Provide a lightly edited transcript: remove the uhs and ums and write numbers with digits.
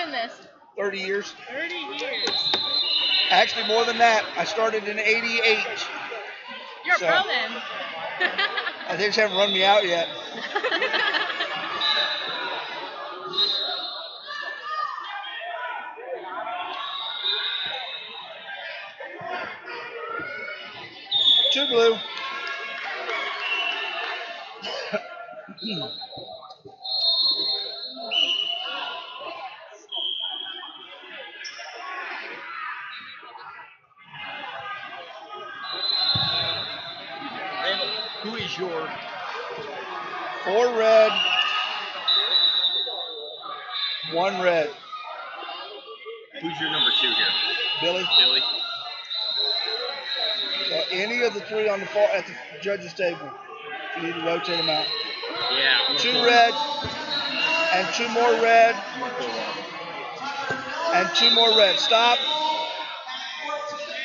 doing this? 30 years. 30 years. Actually, more than that. I started in '88. You're a pro then. They just haven't run me out yet. Two blue. Who is your 4 red, 1 red. Who's your number 2 here? Billy. Billy. So any of the 3 on the far at the judges' table, you need to rotate them out. Yeah. 2 red, and 2 more red, and 2 more red. Stop.